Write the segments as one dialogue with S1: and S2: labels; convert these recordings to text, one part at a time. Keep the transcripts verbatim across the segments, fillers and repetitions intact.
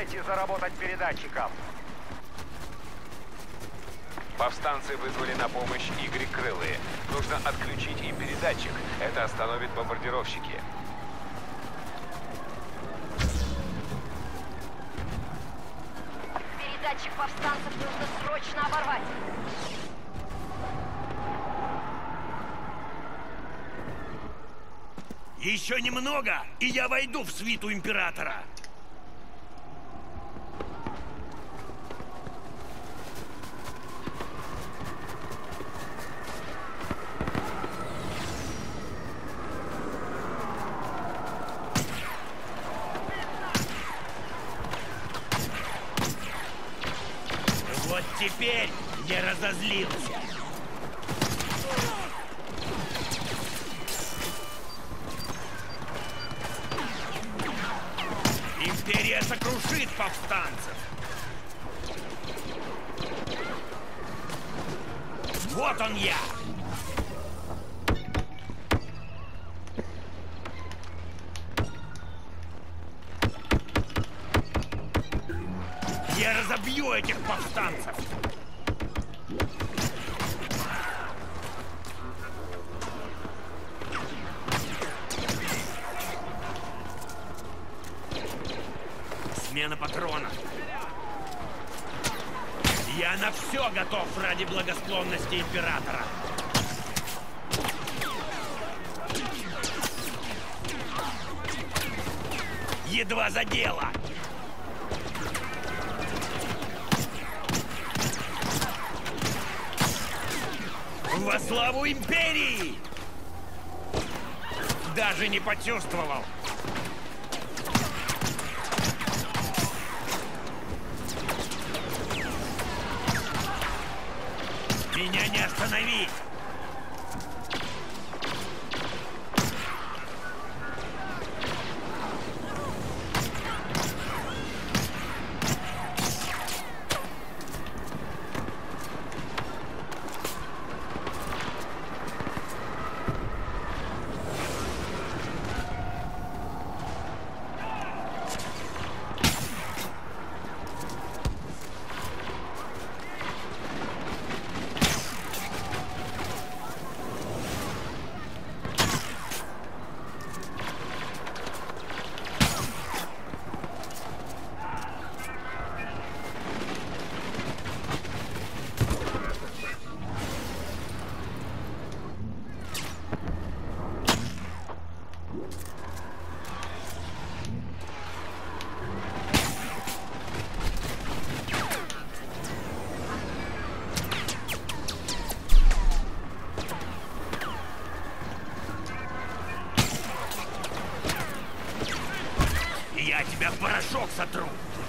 S1: дайте заработать передатчикам.
S2: Повстанцы вызвали на помощь Игры Крылые. Нужно отключить им передатчик. Это остановит бомбардировщики.
S3: Передатчик повстанцев нужно срочно оборвать.
S4: Еще немного, и я войду в свиту императора. Вот теперь я разозлился. Империя сокрушит повстанцев. Вот он я. Я разобью этих повстанцев. Смена патронов. Я на все готов ради благосклонности императора. Едва задело. Во славу империи! Даже не почувствовал. Меня не остановить! Я тебя в порошок сотру!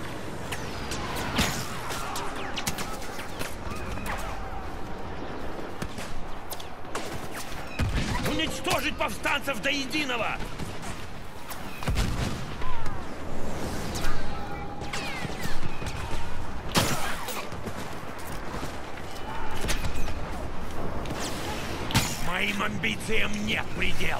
S4: Уничтожить повстанцев до единого! Моим амбициям нет предела!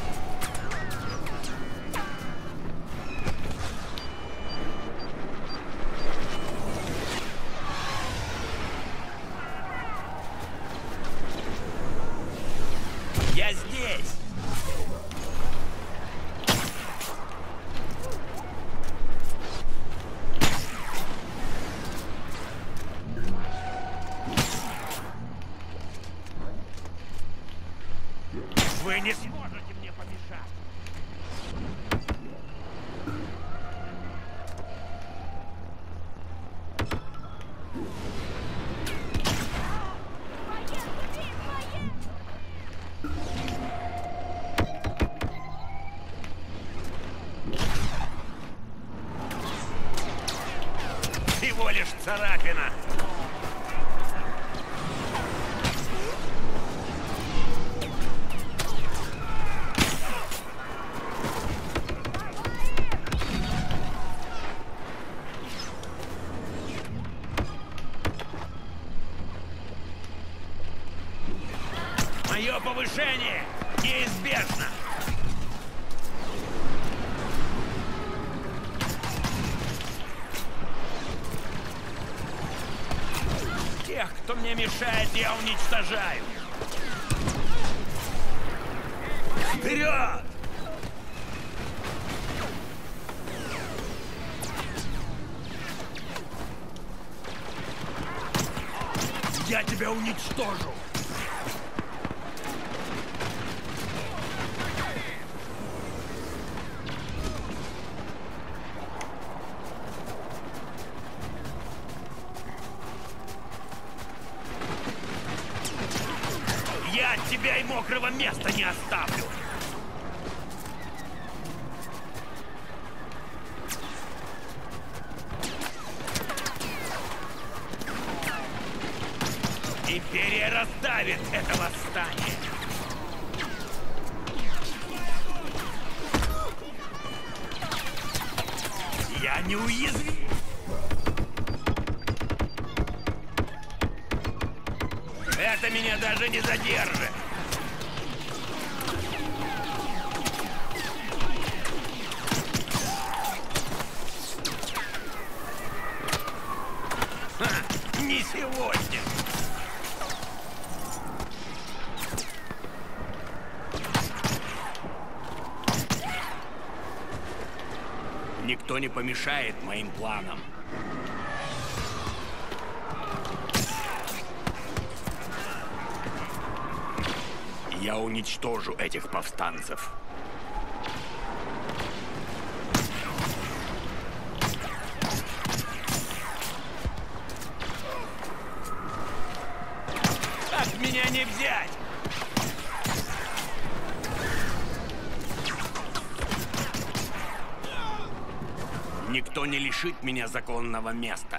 S4: Я здесь! Вы не сможете мне помешать! Всего лишь царапина. Мое повышение неизбежно. мне мешает, я уничтожаю. Вперед! Я тебя уничтожу! Я от тебя и мокрого места не оставлю! Империя раздавит это восстание! Я не уязвим! Это меня даже не задержит! Ха, не сегодня! Никто не помешает моим планам. Я уничтожу этих повстанцев. Как меня не взять? Никто не лишит меня законного места.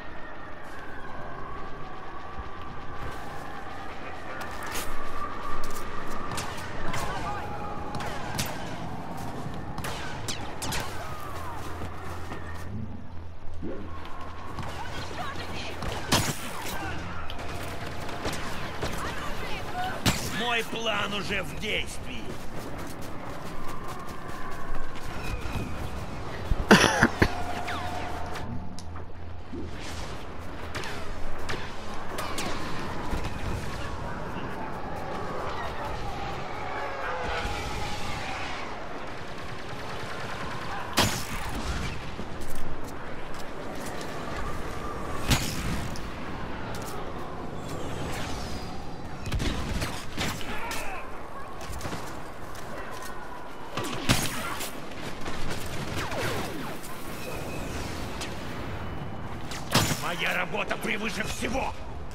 S4: Мой план уже в действии. Моя работа превыше всего!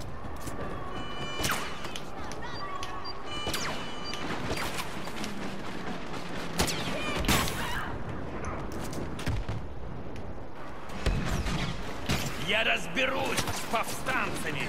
S4: Я разберусь с повстанцами!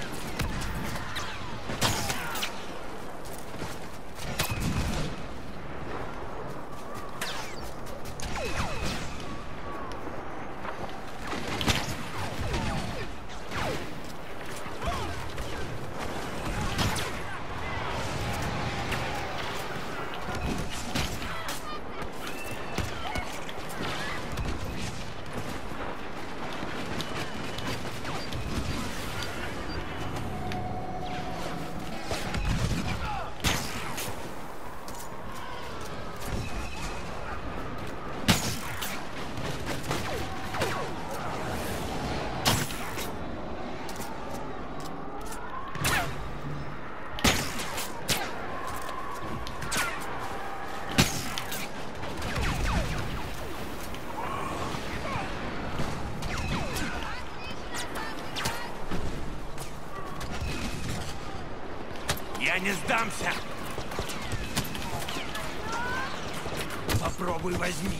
S4: Я не сдамся! Попробуй возьми!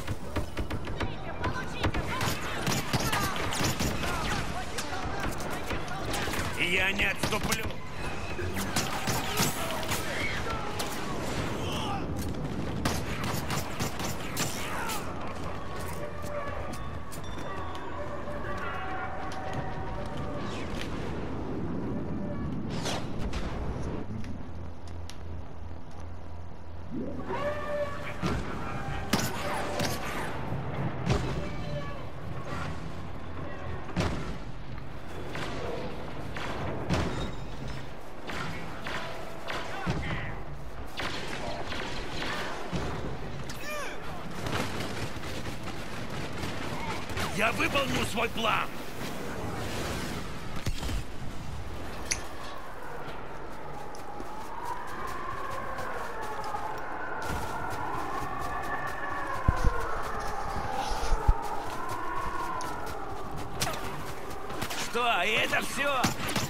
S4: Я не отступлю! Я выполню свой план. Что, и это все?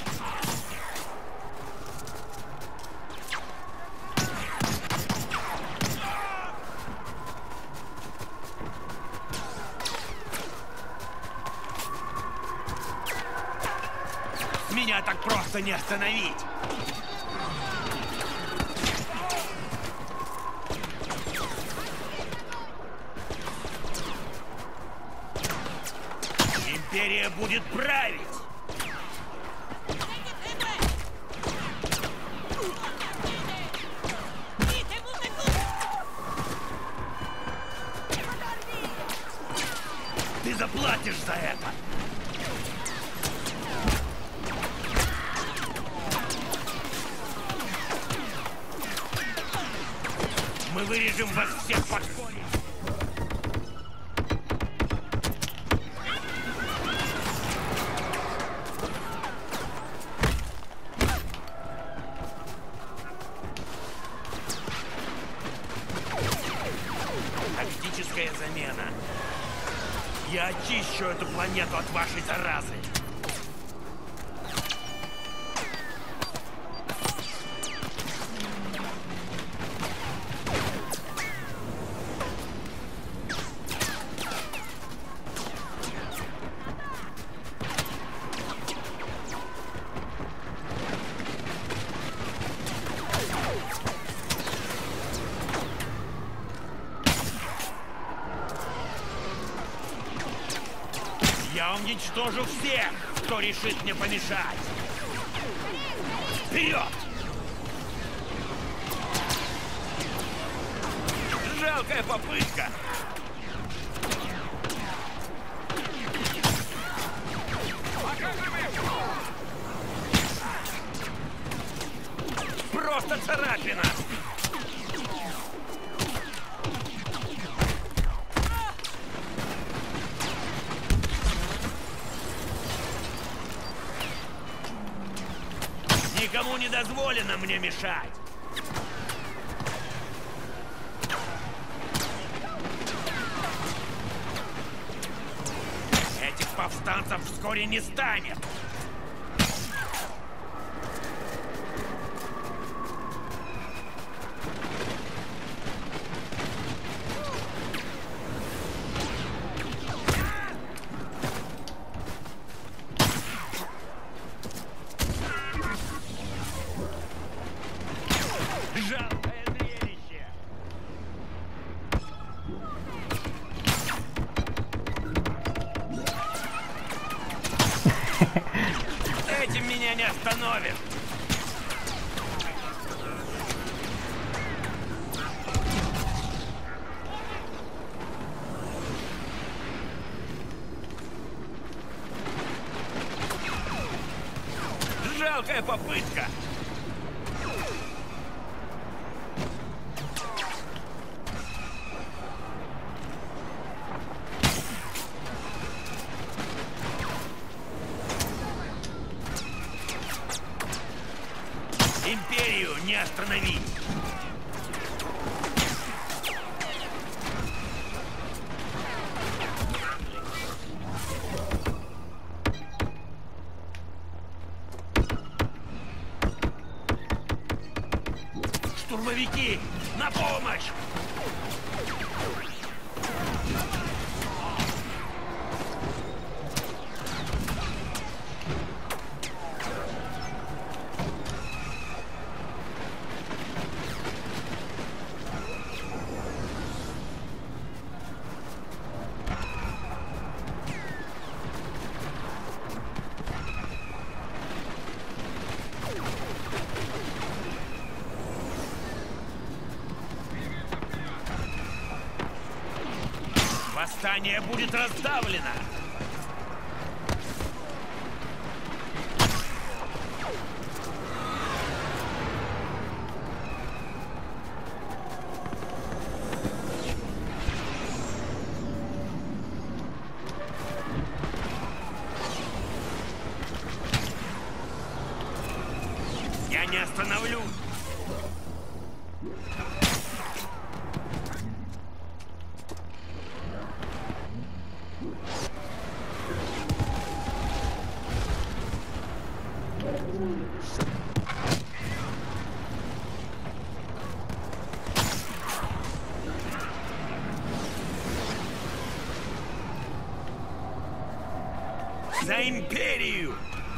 S4: Меня так просто не остановить. Империя будет править. Ты заплатишь за это. Мы вырежем вас всех под корень. Тактическая замена. Я очищу эту планету от вашей заразы. Я уничтожу всех, кто решит мне помешать. Вперед! Жалкая попытка. Просто царапина. Никому не дозволено мне мешать. Этих повстанцев вскоре не станет. Жалкое зрелище. Этим меня не остановит. Жалкая попытка. Империю не остановить! Штурмовики! На помощь! Восстание будет раздавлено! не остановлю. За империю!